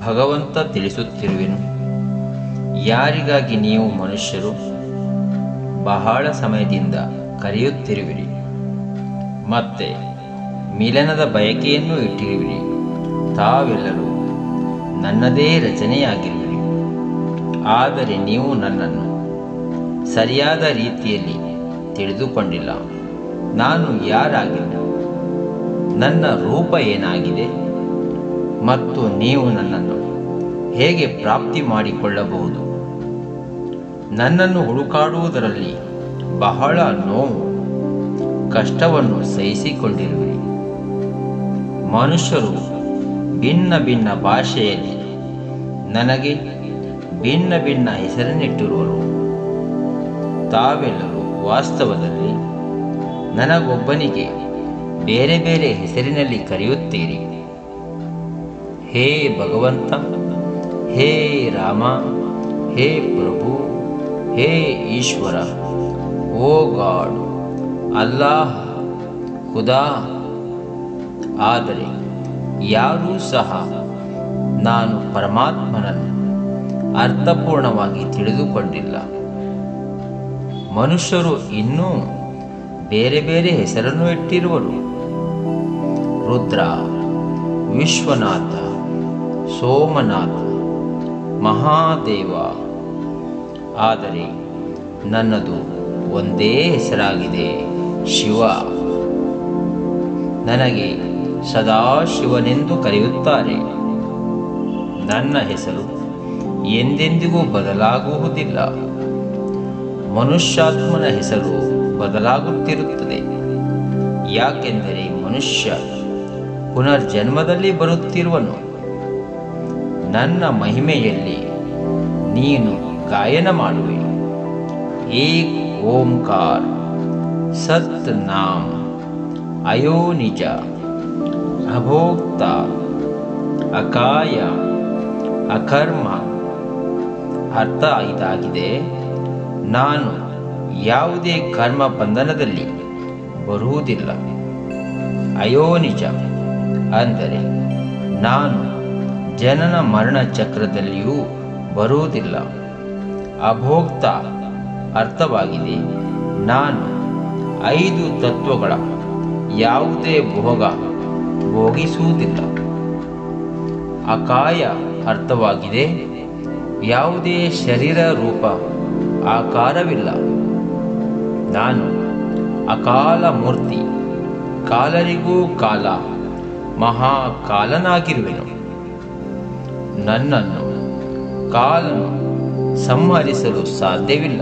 ಭಗವಂತ ತಿಳಿಸುತ್ತಿರುವೆನು. ಯಾರಿಗಾಗಿ ನೀವು ಮನುಷ್ಯರು ಬಹಳ ಸಮಯದಿಂದ ಕರೆಯುತ್ತಿರುವಿರಿ, ಮತ್ತೆ ಮಿಲನದ ಬಯಕೆಯನ್ನು ಇಟ್ಟಿರುವಿರಿ. ತಾವೆಲ್ಲರೂ ನನ್ನದೇ ರಚನೆಯಾಗಿರುವಿರಿ, ಆದರೆ ನೀವು ನನ್ನನ್ನು ಸರಿಯಾದ ರೀತಿಯಲ್ಲಿ ತಿಳಿದುಕೊಂಡಿಲ್ಲ. ನಾನು ಯಾರಾಗಿಲ್ಲ, ನನ್ನ ರೂಪ ಏನಾಗಿದೆ ಮತ್ತು ನೀವು ನನ್ನನ್ನು ಹೇಗೆ ಪ್ರಾಪ್ತಿ ಮಾಡಿಕೊಳ್ಳಬಹುದು? ನನ್ನನ್ನು ಹುಡುಕಾಡುವುದರಲ್ಲಿ ಬಹಳ ನೋವು ಕಷ್ಟವನ್ನು ಸಹಿಸಿಕೊಂಡಿರುವಿರಿ. ಮನುಷ್ಯರು ಭಿನ್ನ ಭಿನ್ನ ಭಾಷೆಯಲ್ಲಿ ನನಗೆ ಭಿನ್ನ ಭಿನ್ನ ಹೆಸರನ್ನಿಟ್ಟಿರುವರು. ತಾವೆಲ್ಲರೂ ವಾಸ್ತವದಲ್ಲಿ ನನಗೊಬ್ಬನಿಗೆ ಬೇರೆ ಬೇರೆ ಹೆಸರಿನಲ್ಲಿ ಕರೆಯುತ್ತೀರಿ. ಹೇ ಭಗವಂತ, ಹೇ ರಾಮ, ಹೇ ಪ್ರಭು, ಹೇ ಈಶ್ವರ, ಓ ಗಾಡ್, ಅಲ್ಲಾಹ್, ಖುದಾ. ಆದರೆ ಯಾರೂ ಸಹ ನಾನು ಪರಮಾತ್ಮನನ್ನು ಅರ್ಥಪೂರ್ಣವಾಗಿ ತಿಳಿದುಕೊಂಡಿಲ್ಲ. ಮನುಷ್ಯರು ಇನ್ನೂ ಬೇರೆ ಬೇರೆ ಹೆಸರನ್ನು ಇಟ್ಟಿರುವರು. ರುದ್ರ, ವಿಶ್ವನಾಥ, ಸೋಮನಾಥ, ಮಹಾದೇವ. ಆದರೆ ನನ್ನದು ಒಂದೇ ಹೆಸರಾಗಿದೆ, ಶಿವ. ನನಗೆ ಸದಾಶಿವನೆಂದು ಕರೆಯುತ್ತಾರೆ. ನನ್ನ ಹೆಸರು ಎಂದೆಂದಿಗೂ ಬದಲಾಗುವುದಿಲ್ಲ. ಮನುಷ್ಯಾತ್ಮನ ಹೆಸರು ಬದಲಾಗುತ್ತಿರುತ್ತದೆ. ಯಾಕೆಂದರೆ ಮನುಷ್ಯ ಪುನರ್ಜನ್ಮದಲ್ಲಿ ಬರುತ್ತಿರುವನು. ನನ್ನ ಮಹಿಮೆಯಲ್ಲಿ ನೀನು ಗಾಯನ ಮಾಡುವೆ. ಏಕ್ ಓಂಕಾರ, ಸತ್ ನಾಮ್, ಅಯೋನಿಜ, ಅಭೋಕ್ತ, ಅಕಾಯ, ಅಕರ್ಮ. ಅರ್ಥ ಇದಾಗಿದೆ: ನಾನು ಯಾವುದೇ ಕರ್ಮ ಬಂಧನದಲ್ಲಿ ಬರುವುದಿಲ್ಲ. ಅಯೋನಿಜ ಅಂದರೆ ನಾನು ಜನನ ಮರಣ ಚಕ್ರದಲ್ಲಿಯೂ ಬರುವುದಿಲ್ಲ. ಅಭೋಕ್ತ ಅರ್ಥವಾಗಿದೆ ನಾನು 5 ತತ್ವಗಳ ಯಾವುದೇ ಭೋಗ ಭೋಗಿಸುವುದಿಲ್ಲ. ಅಕಾಯ ಅರ್ಥವಾಗಿದೆ ಯಾವುದೇ ಶರೀರ ರೂಪ ಆಕಾರವಿಲ್ಲ. ನಾನು ಅಕಾಲ ಮೂರ್ತಿ, ಕಾಲರಿಗೂ ಕಾಲ, ಮಹಾಕಾಲನಾಗಿರುವೆನು. ನನ್ನನ್ನು ಕಾಲನು ಸಂಹರಿಸಲು ಸಾಧ್ಯವಿಲ್ಲ.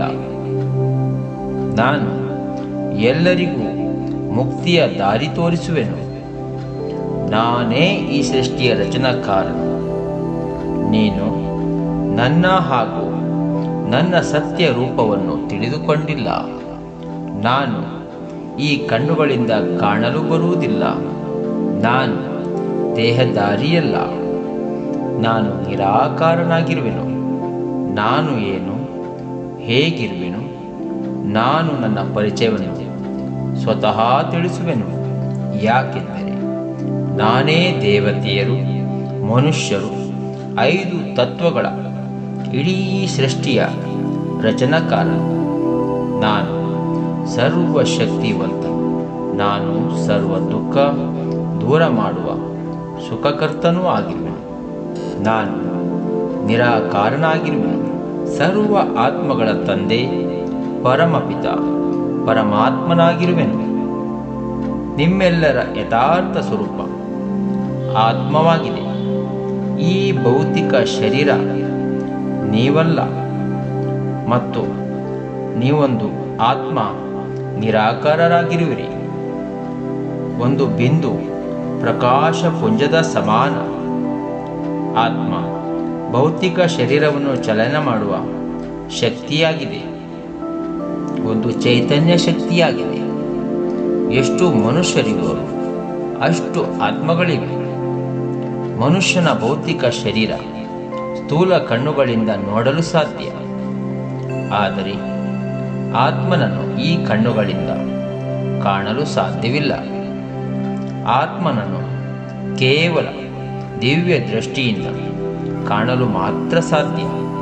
ನಾನು ಎಲ್ಲರಿಗೂ ಮುಕ್ತಿಯ ದಾರಿ ತೋರಿಸುವೆನು. ನಾನೇ ಈ ಸೃಷ್ಟಿಯ ರಚನಾಕಾರನು. ನೀನು ನನ್ನ ಹಾಗೂ ನನ್ನ ಸತ್ಯ ರೂಪವನ್ನು ತಿಳಿದುಕೊಂಡಿಲ್ಲ. ನಾನು ಈ ಕಣ್ಣುಗಳಿಂದ ಕಾಣಲು ಬರುವುದಿಲ್ಲ. ನಾನು ದೇಹಧಾರಿಯಲ್ಲ. ನಾನು ನಿರಾಕಾರನಾಗಿರುವೆನು. ನಾನು ಏನು, ಹೇಗಿರುವೆನು? ನಾನು ನನ್ನ ಪರಿಚಯವನ್ನು ಸ್ವತಃ ತಿಳಿಸುವೆನು. ಯಾಕೆಂದರೆ ನಾನೇ ದೇವತೆಯರು, ಮನುಷ್ಯರು, 5 ತತ್ವಗಳ ಇಡೀ ಸೃಷ್ಟಿಯ ರಚನಾಕಾರ. ನಾನು ಸರ್ವಶಕ್ತಿವಂತ. ನಾನು ಸರ್ವ ದುಃಖ ದೂರ ಮಾಡುವ ಸುಖಕರ್ತನೂ ಆಗಿರುವೆನು. ನಾನು ನಿರಾಕಾರನಾಗಿರುವೆನು. ಸರ್ವ ಆತ್ಮಗಳ ತಂದೆ, ಪರಮಪಿತ, ಪರಮಾತ್ಮನಾಗಿರುವೆನು. ನಿಮ್ಮೆಲ್ಲರ ಯಥಾರ್ಥ ಸ್ವರೂಪ ಆತ್ಮವಾಗಿದೆ. ಈ ಭೌತಿಕ ಶರೀರ ನೀವಲ್ಲ ಮತ್ತು ನೀವೊಂದು ಆತ್ಮ ನಿರಾಕಾರರಾಗಿರುವಿರಿ. ಒಂದು ಬಿಂದು ಪ್ರಕಾಶ ಪುಂಜದ ಸಮಾನ. ಆತ್ಮ ಭೌತಿಕ ಶರೀರವನ್ನು ಚಲನ ಮಾಡುವ ಶಕ್ತಿಯಾಗಿದೆ. ಒಂದು ಚೈತನ್ಯ ಶಕ್ತಿಯಾಗಿದೆ. ಎಷ್ಟು ಮನುಷ್ಯರಿರುವರು ಅಷ್ಟು ಆತ್ಮಗಳಿವೆ. ಮನುಷ್ಯನ ಭೌತಿಕ ಶರೀರ ಸ್ಥೂಲ ಕಣ್ಣುಗಳಿಂದ ನೋಡಲು ಸಾಧ್ಯ. ಆದರೆ ಆತ್ಮನನ್ನು ಈ ಕಣ್ಣುಗಳಿಂದ ಕಾಣಲು ಸಾಧ್ಯವಿಲ್ಲ. ಆತ್ಮನನ್ನು ಕೇವಲ ದಿವ್ಯ ದೃಷ್ಟಿಯಿಂದ ಕಾಣಲು ಮಾತ್ರ ಸಾಧ್ಯ.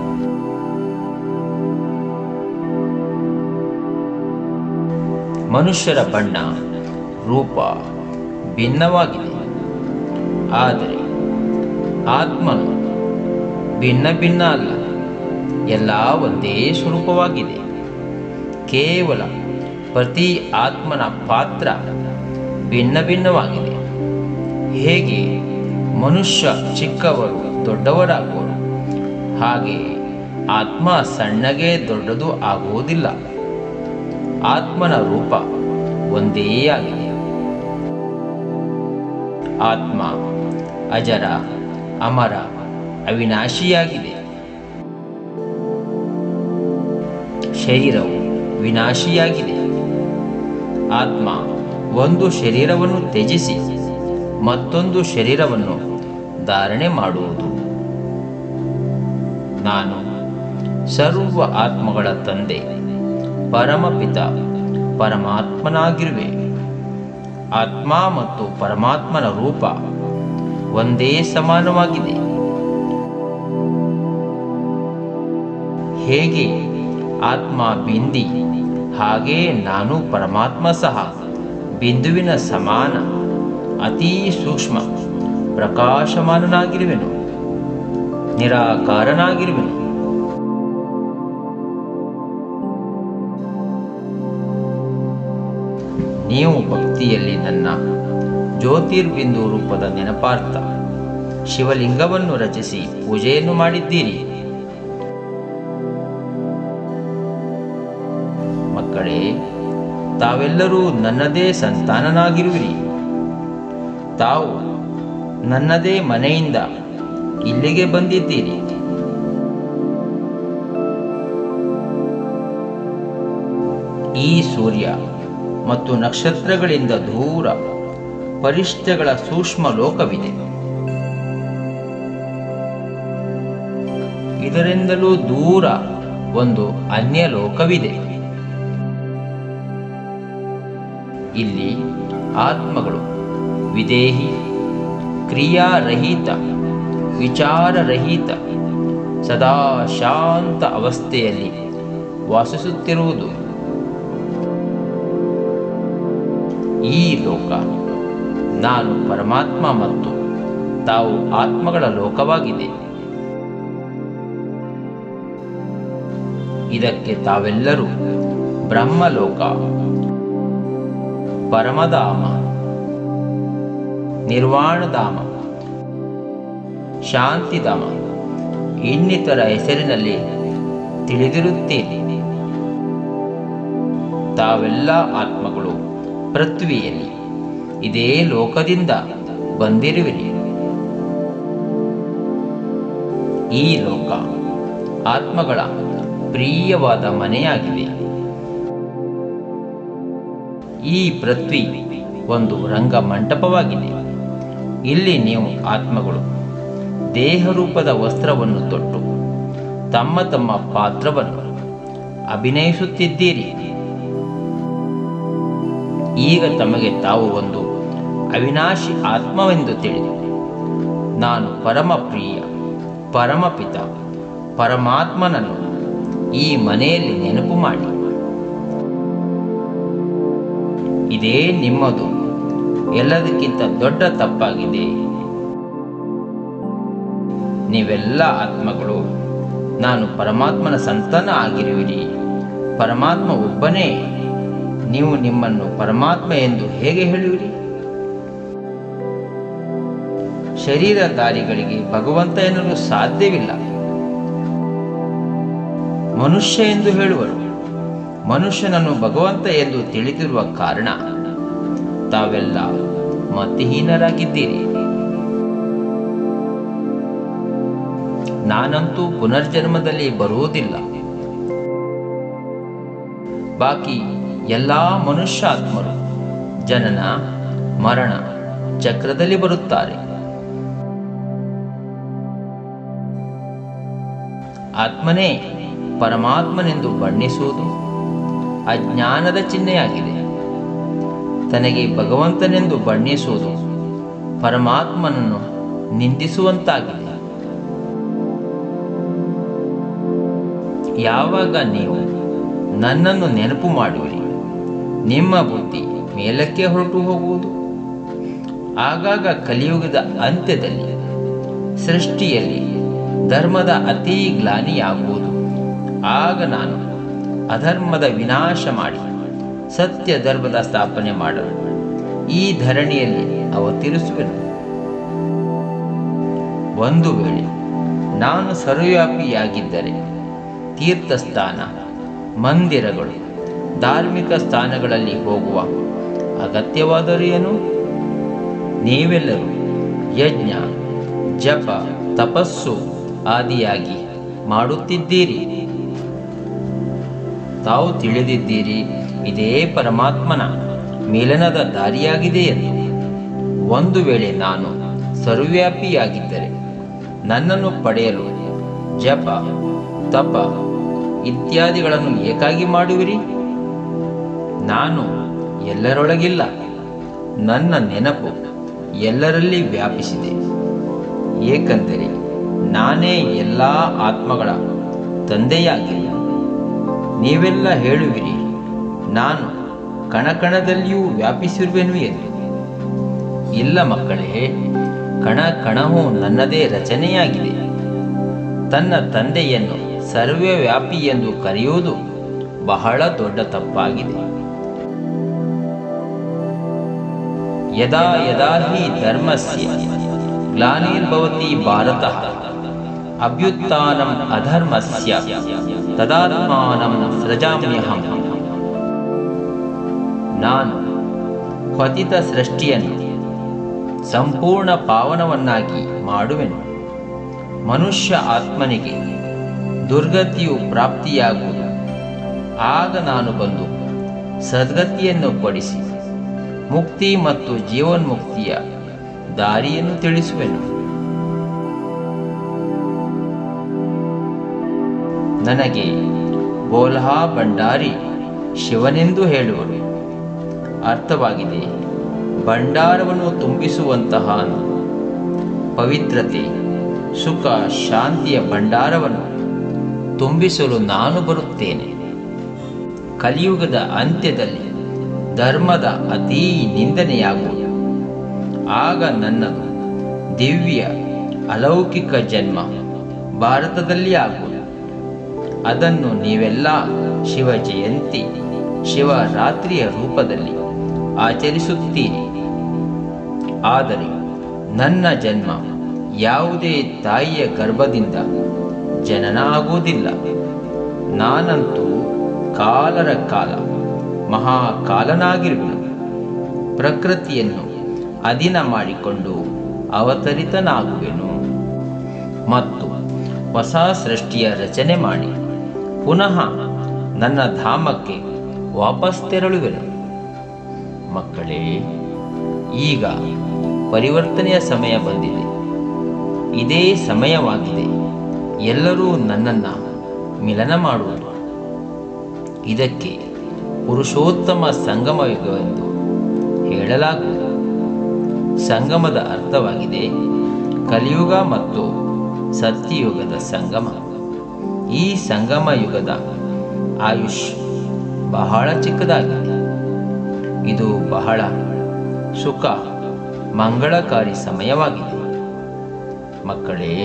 ಮನುಷ್ಯರ ಬಣ್ಣ, ರೂಪ ಭಿನ್ನವಾಗಿದೆ. ಆದರೆ ಆತ್ಮನು ಭಿನ್ನ ಭಿನ್ನ ಅಲ್ಲ, ಎಲ್ಲ ಒಂದೇ ಸ್ವರೂಪವಾಗಿದೆ. ಕೇವಲ ಪ್ರತಿ ಆತ್ಮನ ಪಾತ್ರ ಭಿನ್ನ ಭಿನ್ನವಾಗಿದೆ. ಹೇಗೆ ಮನುಷ್ಯ ಚಿಕ್ಕವರು ದೊಡ್ಡವರಾಗುವರು, ಹಾಗೆ ಆತ್ಮ ಸಣ್ಣಗೆ ದೊಡ್ಡದು ಆಗುವುದಿಲ್ಲ. ಆತ್ಮನ ರೂಪ ಒಂದೇ ಆಗಿದೆ. ಆತ್ಮ ಅಜರ, ಅಮರ, ಅವಿನಾಶಿಯಾಗಿದೆ. ಶರೀರವು ವಿನಾಶಿಯಾಗಿದೆ. ಆತ್ಮ ಒಂದು ಶರೀರವನ್ನು ತ್ಯಜಿಸಿ ಮತ್ತೊಂದು ಶರೀರವನ್ನು ಧಾರಣೆ ಮಾಡುವುದು. ನಾನು ಸರ್ವ ಆತ್ಮಗಳ ತಂದೆ, ಪರಮಪಿತ ಪರಮಾತ್ಮನಾಗಿರುವೆ. ಆತ್ಮ ಮತ್ತು ಪರಮಾತ್ಮನ ರೂಪ ಒಂದೇ ಸಮಾನವಾಗಿದೆ. ಹೇಗೆ ಆತ್ಮ ಬಿಂದಿ, ಹಾಗೆ ನಾನು ಪರಮಾತ್ಮ ಸಹ ಬಿಂದುವಿನ ಸಮಾನ, ಅತೀ ಸೂಕ್ಷ್ಮ ಪ್ರಕಾಶಮಾನನಾಗಿರುವೆನು, ನಿರಾಕಾರನಾಗಿರುವೆನು. ನೀವು ಭಕ್ತಿಯಲ್ಲಿ ನನ್ನ ಜ್ಯೋತಿರ್ಬಿಂದು ರೂಪದ ನೆನಪಾರ್ಥ ಶಿವಲಿಂಗವನ್ನು ರಚಿಸಿ ಪೂಜೆಯನ್ನು ಮಾಡಿದ್ದೀರಿ. ಮಕ್ಕಳೇ, ತಾವೆಲ್ಲರೂ ನನ್ನದೇ ಸಂತಾನನಾಗಿರುವಿರಿ. ತಾವು ನನ್ನದೇ ಮನೆಯಿಂದ ಇಲ್ಲಿಗೆ ಬಂದಿದ್ದೀರಿ. ಈ ಸೂರ್ಯ ಮತ್ತು ನಕ್ಷತ್ರಗಳಿಂದ ದೂರ ಪರಿಷ್ಠಗಳ ಸೂಕ್ಷ್ಮ ಲೋಕವಿದೆ. ಇದರಿಂದಲೂ ದೂರ ಒಂದು ಅನ್ಯ ಲೋಕವಿದೆ. ಇಲ್ಲಿ ಆತ್ಮಗಳು ವಿದೇಹಿ, ಕ್ರಿಯಾರಹಿತ, ವಿಚಾರರಹಿತ, ಸದಾ ಶಾಂತ ಅವಸ್ಥೆಯಲ್ಲಿ ವಾಸಿಸುತ್ತಿರುವುದು. ಈ ಲೋಕ ನಾನು ಪರಮಾತ್ಮ ಮತ್ತು ತಾವು ಆತ್ಮಗಳ ಲೋಕವಾಗಿದೆ. ಇದಕ್ಕೆ ತಾವೆಲ್ಲರೂ ಬ್ರಹ್ಮಲೋಕ, ಪರಮಧಾಮ, ನಿರ್ವಾಣಧಾಮ, ಶಾಂತಿಧಾಮ ಇನ್ನಿತರ ಹೆಸರಿನಲ್ಲಿ ತಿಳಿದಿರುತ್ತೀರಿ. ತಾವೆಲ್ಲ ಆತ್ಮಗಳು ಪೃಥ್ವಿಯಲ್ಲಿ ಇದೇ ಲೋಕದಿಂದ ಬಂದಿರುವಿರಿ. ಈ ಲೋಕ ಆತ್ಮಗಳ ಪ್ರಿಯವಾದ ಮನೆಯಾಗಿದೆ. ಈ ಪೃಥ್ವಿ ಒಂದು ರಂಗ ಮಂಟಪವಾಗಿದೆ. ಇಲ್ಲಿ ನೀವು ಆತ್ಮಗಳು ದೇಹರೂಪದ ವಸ್ತ್ರವನ್ನು ತೊಟ್ಟು ತಮ್ಮ ತಮ್ಮ ಪಾತ್ರವನ್ನು ಅಭಿನಯಿಸುತ್ತಿದ್ದೀರಿ. ಈಗ ತಮಗೆ ತಾವು ಒಂದು ಅವಿನಾಶಿ ಆತ್ಮವೆಂದು ತಿಳಿದು ನಾನು ಪರಮ ಪ್ರಿಯ ಪರಮಪಿತ ಪರಮಾತ್ಮನನ್ನು ಈ ಮನೆಯಲ್ಲಿ ನೆನಪು ಮಾಡಿ. ಇದೇ ನಿಮ್ಮದು ಎಲ್ಲದಕ್ಕಿಂತ ದೊಡ್ಡ ತಪ್ಪಾಗಿದೆ. ನೀವೆಲ್ಲ ಆತ್ಮಗಳು ನಾನು ಪರಮಾತ್ಮನ ಸಂತಾನ ಆಗಿರುವಿರಿ. ಪರಮಾತ್ಮ ಒಬ್ಬನೇ. ನೀವು ನಿಮ್ಮನ್ನು ಪರಮಾತ್ಮ ಎಂದು ಹೇಗೆ ಹೇಳುವಿರಿ? ಶರೀರಧಾರಿಗಳಿಗೆ ಭಗವಂತ ಎನ್ನಲು ಸಾಧ್ಯವಿಲ್ಲ. ಮನುಷ್ಯ ಎಂದು ಹೇಳುವರು. ಮನುಷ್ಯನನ್ನು ಭಗವಂತ ಎಂದು ತಿಳಿದಿರುವ ಕಾರಣ ತಾವೆಲ್ಲ ಮತಿಹೀನರಾಗಿದ್ದೀರಿ. ನಾನಂತೂ ಪುನರ್ಜನ್ಮದಲ್ಲಿ ಬರುವುದಿಲ್ಲ. ಬಾಕಿ ಎಲ್ಲ ಮನುಷ್ಯಾತ್ಮರು ಜನನ ಮರಣ ಚಕ್ರದಲ್ಲಿ ಬರುತ್ತಾರೆ. ಆತ್ಮನೇ ಪರಮಾತ್ಮನೆಂದು ಬಣ್ಣಿಸುವುದು ಅಜ್ಞಾನದ ಚಿಹ್ನೆಯಾಗಿದೆ. ತನಗೆ ಭಗವಂತನೆಂದು ಬಣ್ಣಿಸುವುದು ಪರಮಾತ್ಮನನ್ನು ನಿಂದಿಸುವಂತಾಗಿದೆ. ಯಾವಾಗ ನೀವು ನನ್ನನ್ನು ನೆನಪು ಮಾಡುವಿರಿ, ನಿಮ್ಮ ಬುದ್ಧಿ ಮೇಲಕ್ಕೆ ಹೊರಟು ಹೋಗುವುದು. ಆಗಾಗ ಕಲಿಯುಗದ ಅಂತ್ಯದಲ್ಲಿ ಸೃಷ್ಟಿಯಲ್ಲಿ ಧರ್ಮದ ಅತೀ ಗ್ಲಾನಿಯಾಗುವುದು. ಆಗ ನಾನು ಅಧರ್ಮದ ವಿನಾಶ ಮಾಡಿ ಸತ್ಯ ಧರ್ಮದ ಸ್ಥಾಪನೆ ಮಾಡಲು ಈ ಧರಣಿಯಲ್ಲಿ ಅವತರಿಸುವೆನು. ಒಂದು ವೇಳೆ ನಾನು ಸರ್ವವ್ಯಾಪಿಯಾಗಿದ್ದರೆ ತೀರ್ಥಸ್ಥಾನ, ಮಂದಿರಗಳು, ಧಾರ್ಮಿಕ ಸ್ಥಾನಗಳಲ್ಲಿ ಹೋಗುವ ಅಗತ್ಯವಾದರೂ ಏನು? ನೀವೆಲ್ಲರೂ ಯಜ್ಞ, ಜಪ, ತಪಸ್ಸು ಆದಿಯಾಗಿ ಮಾಡುತ್ತಿದ್ದೀರಿ. ತಾವು ತಿಳಿದಿದ್ದೀರಿ ಇದೇ ಪರಮಾತ್ಮನ ಮಿಲನದ ದಾರಿಯಾಗಿದೆ ಎಂದು. ಒಂದು ವೇಳೆ ನಾನು ಸರ್ವವ್ಯಾಪಿಯಾಗಿದ್ದರೆ ನನ್ನನ್ನು ಪಡೆಯಲು ಜಪ, ತಪ ಇತ್ಯಾದಿಗಳನ್ನು ಏಕಾಗಿ ಮಾಡುವಿರಿ? ನಾನು ಎಲ್ಲರೊಳಗಿಲ್ಲ. ನನ್ನ ನೆನಪು ಎಲ್ಲರಲ್ಲಿ ವ್ಯಾಪಿಸಿದೆ. ಏಕೆಂದರೆ ನಾನೇ ಎಲ್ಲ ಆತ್ಮಗಳ ತಂದೆಯಾಗಿಲ್ಲ. ನೀವೆಲ್ಲ ಹೇಳುವಿರಿ ನಾನು ಕಣಕಣದಲ್ಲಿಯೂ ವ್ಯಾಪಿಸಿರುವೆನು ಎಂದು. ಇಲ್ಲ ಮಕ್ಕಳೇ, ಕಣ ಕಣವೂ ನನ್ನದೇ ರಚನೆಯಾಗಿದೆ. ತನ್ನ ತಂದೆಯನ್ನು ಸರ್ವವ್ಯಾಪಿ ಎಂದು ಕರೆಯುವುದು ಬಹಳ ದೊಡ್ಡ ತಪ್ಪಾಗಿದೆ. ಯದಾ ಯದಾ ಹಿ ಧರ್ಮಸ್ಯ ಗ್ಲಾನಿರ್ಭವತಿ ಭಾರತಃ ಅಭ್ಯುತ್ಥಾನಂ ಅಧರ್ಮಸ್ಯ ತದಾತ್ಮಾನಂ ಸೃಜಾಮ್ಯಹಂ. ನಾನು ಪತಿತ ಸೃಷ್ಟಿಯನ್ನು ಸಂಪೂರ್ಣ ಪಾವನವನ್ನಾಗಿ ಮಾಡುವೆನು. ಮನುಷ್ಯ ಆತ್ಮನಿಗೆ ದುರ್ಗತಿಯು ಪ್ರಾಪ್ತಿಯಾಗುವುದು. ಆಗ ನಾನು ಬಂದು ಸದ್ಗತಿಯನ್ನು ಕೊಡಿಸಿ ಮುಕ್ತಿ ಮತ್ತು ಜೀವನ್ಮುಕ್ತಿಯ ದಾರಿಯನ್ನು ತಿಳಿಸುವೆನು. ನನಗೆ ಬೋಲ್ಹಾ ಭಂಡಾರಿ ಶಿವನೆಂದು ಹೇಳುವರು. ಅರ್ಥವಾಗಿದೆ, ಭಂಡಾರವನ್ನು ತುಂಬಿಸುವಂತಹ ಪವಿತ್ರತೆ, ಸುಖ, ಶಾಂತಿಯ ಭಂಡಾರವನ್ನು ತುಂಬಿಸಲು ನಾನು ಬರುತ್ತೇನೆ. ಕಲಿಯುಗದ ಅಂತ್ಯದಲ್ಲಿ ಧರ್ಮದ ಅತೀ ನಿಂದನೆಯಾಗುವುದು. ಆಗ ನನ್ನದು ದಿವ್ಯ ಅಲೌಕಿಕ ಜನ್ಮ ಭಾರತದಲ್ಲಿ ಆಗುವುದು. ಅದನ್ನು ನೀವೆಲ್ಲ ಶಿವ ಜಯಂತಿ, ಶಿವರಾತ್ರಿಯ ರೂಪದಲ್ಲಿ ಆಚರಿಸುತ್ತೀರಿ. ಆದರೆ ನನ್ನ ಜನ್ಮ ಯಾವುದೇ ತಾಯಿಯ ಗರ್ಭದಿಂದ ಜನನ ಆಗುವುದಿಲ್ಲ. ನಾನಂತೂ ಕಾಲರ ಕಾಲ ಮಹಾಕಾಲನಾಗಿರುವೆನು. ಪ್ರಕೃತಿಯನ್ನು ಅಧೀನ ಮಾಡಿಕೊಂಡು ಅವತರಿತನಾಗುವೆನು ಮತ್ತು ಹೊಸ ಸೃಷ್ಟಿಯ ರಚನೆ ಮಾಡಿ ಪುನಃ ನನ್ನ ಧಾಮಕ್ಕೆ ವಾಪಸ್ ತೆರಳುವೆನು. ಮಕ್ಕಳೇ, ಈಗ ಪರಿವರ್ತನೆಯ ಸಮಯ ಬಂದಿದೆ. ಇದೇ ಸಮಯವಾಗಿದೆ ಎಲ್ಲರೂ ನನ್ನನ್ನು ಮಿಲನ ಮಾಡುವುದು. ಇದಕ್ಕೆ ಪುರುಷೋತ್ತಮ ಸಂಗಮ ಯುಗವೆಂದು ಹೇಳಲಾಗುವುದು. ಸಂಗಮದ ಅರ್ಥವಾಗಿದೆ ಕಲಿಯುಗ ಮತ್ತು ಸತ್ಯಯುಗದ ಸಂಗಮ. ಈ ಸಂಗಮ ಯುಗದ ಆಯುಷ್ ಬಹಳ ಚಿಕ್ಕದಾಗಿದೆ. ಇದು ಬಹಳ ಸುಖ ಮಂಗಳಕಾರಿ ಸಮಯವಾಗಿದೆ. ಮಕ್ಕಳೇ,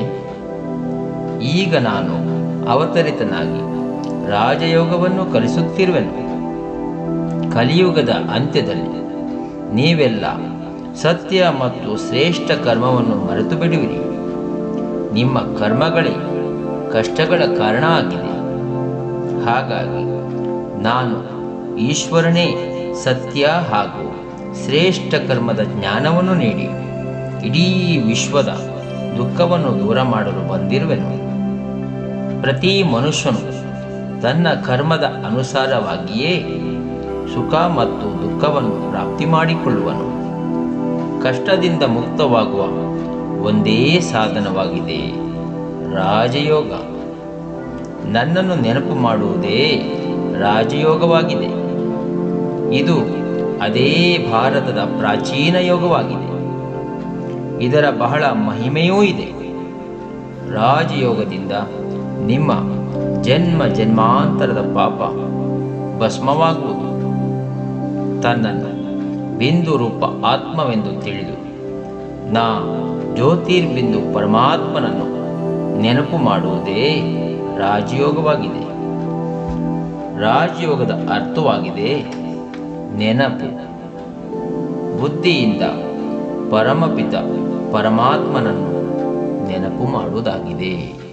ಈಗ ನಾನು ಅವತರಿತನಾಗಿ ರಾಜಯೋಗವನ್ನು ಕಲಿಸುತ್ತಿರುವೆನು. ಕಲಿಯುಗದ ಅಂತ್ಯದಲ್ಲಿ ನೀವೆಲ್ಲ ಸತ್ಯ ಮತ್ತು ಶ್ರೇಷ್ಠ ಕರ್ಮವನ್ನು ಮರೆತು ಬಿಡುವಿರಿ. ನಿಮ್ಮ ಕರ್ಮಗಳೇ ಕಷ್ಟಗಳ ಕಾರಣ ಆಗಿದೆ. ಹಾಗಾಗಿ ನಾನು ಈಶ್ವರನೇ ಸತ್ಯ ಹಾಗೂ ಶ್ರೇಷ್ಠ ಕರ್ಮದ ಜ್ಞಾನವನ್ನು ನೀಡಿ ಇಡೀ ವಿಶ್ವದ ದುಃಖವನ್ನು ದೂರ ಮಾಡಲು ಬಂದಿರುವೆನು. ಪ್ರತಿ ಮನುಷ್ಯನು ತನ್ನ ಕರ್ಮದ ಅನುಸಾರವಾಗಿಯೇ ಸುಖ ಮತ್ತು ದುಃಖವನ್ನು ಪ್ರಾಪ್ತಿ ಮಾಡಿಕೊಳ್ಳುವನು. ಕಷ್ಟದಿಂದ ಮುಕ್ತವಾಗುವ ಒಂದೇ ಸಾಧನವಾಗಿದೆ ರಾಜಯೋಗ. ನನ್ನನ್ನು ನೆನಪು ಮಾಡುವುದೇ ರಾಜಯೋಗವಾಗಿದೆ. ಇದು ಅದೇ ಭಾರತದ ಪ್ರಾಚೀನ ಯೋಗವಾಗಿದೆ. ಇದರ ಬಹಳ ಮಹಿಮೆಯೂ ಇದೆ. ರಾಜಯೋಗದಿಂದ ನಿಮ್ಮ ಜನ್ಮ ಜನ್ಮಾಂತರದ ಪಾಪ ಭಸ್ಮವಾಗುವುದು. ತನ್ನನ್ನು ಬಿಂದು ರೂಪ ಆತ್ಮವೆಂದು ತಿಳಿದು ನಾ ಜ್ಯೋತಿರ್ಬಿಂದು ಪರಮಾತ್ಮನನ್ನು ನೆನಪು ಮಾಡುವುದೇ ರಾಜಯೋಗವಾಗಿದೆ. ರಾಜಯೋಗದ ಅರ್ಥವಾಗಿದೆ ನೆನಪು. ಬುದ್ಧಿಯಿಂದ ಪರಮಪಿತ ಪರಮಾತ್ಮನನ್ನು ನೆನಪು ಮಾಡುವುದಾಗಿದೆ.